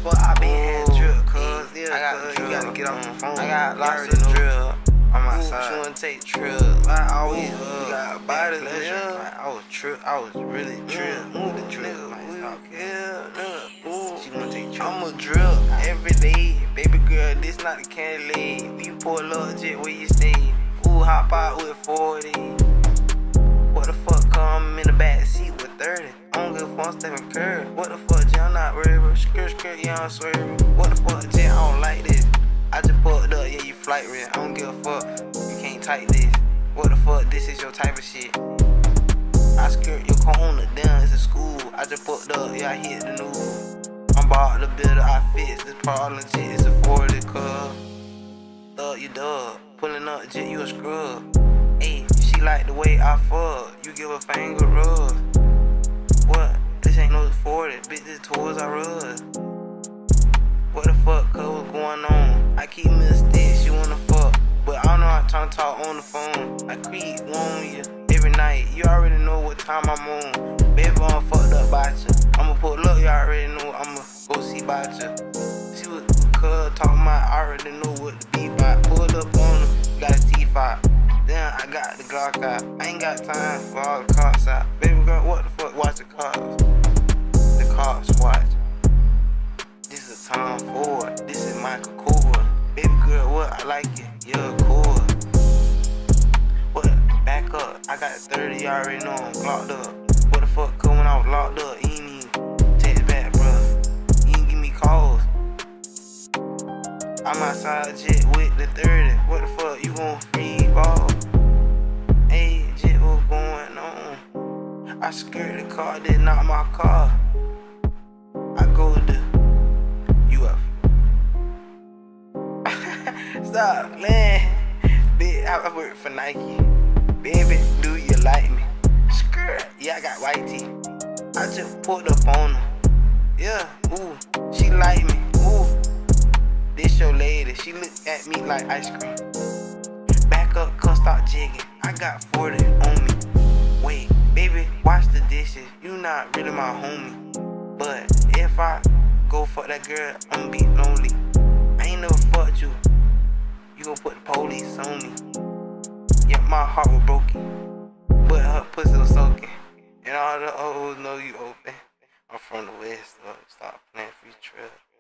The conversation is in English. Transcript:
fuck I been had drip, cuz. Yeah, I got cuz you gotta get off the phone. I got lots of drip on my side. She wanna take trips. I always got bodies, pleasure. like, I was really tripped with the drip. She wanna take trips. I'ma drip every day. Baby girl, this not the candy lane. You pull up jet where you stay. Ooh, hop out with 40. What the fuck, come in the back seat with 30. I don't give a fuck, I'm stepping curve. What the fuck, Jay, I'm not worried. Skirt, yeah, I'm swerving. What the fuck, Jay, I don't like this. I just pulled up, yeah, you flight real. I don't give a fuck, you can't type this. What the fuck, this is your type of shit. I skirt your corner down, it's a school. I just pulled up, yeah, I hit the news. I'm about to build I fix. This part legit, it's a 40 cuz. Thug, you dub. Pulling up, jet, you a scrub. Ayy, she like the way I fuck. You give a finger rub. What? This ain't no 40, bitch, this towards I rub. What the fuck, cuz, what's going on? I keep me a stick, she wanna fuck. But I don't know how to tryna talk on the phone. I creep on you every night. You already know what time I'm on. Baby, I'm fucked up about you. I'ma pull up, you already know I'ma go see about you. See what cuz talking about, I already know what the beat about. Pulled up on him, got a T5. Then I got the Glock out. I ain't got time for all the cops out. Baby girl, what the fuck, watch the cops. The cops watch. This is Tom Ford, this is Michael Kbull. Baby girl, what, I like it, yeah, cool. What, back up, I got 30, you already know I'm locked up. What the fuck, cuz, when I was locked up, you ain't even text back, bruh. You ain't give me calls. I'm outside jet with the 30. What the fuck, you gon' free ball? Hey, jet, what's going on? I skirt the car, did not my car. I go to UF. Stop, man. Bitch, I work for Nike. Baby, do you like me? Skirt, yeah, I got white tee. I just pulled up on her. Yeah, ooh, she like me. Ooh. This your lady, she look at me like ice cream. Back up, cuz, stop jigging. I got 40 on me. Wait, baby, wash the dishes. You not really my homie. But if I go fuck that girl, I'ma be lonely. I ain't never fucked you. You gon' put the police on me. Yeah, my heart was broken, but her pussy was soaking. And all the O's know you open. I'm from the West, so stop playing free trip.